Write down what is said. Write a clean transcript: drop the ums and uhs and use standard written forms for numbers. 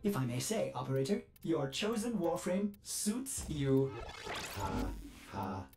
If I may say, operator, your chosen warframe suits you. Ha ha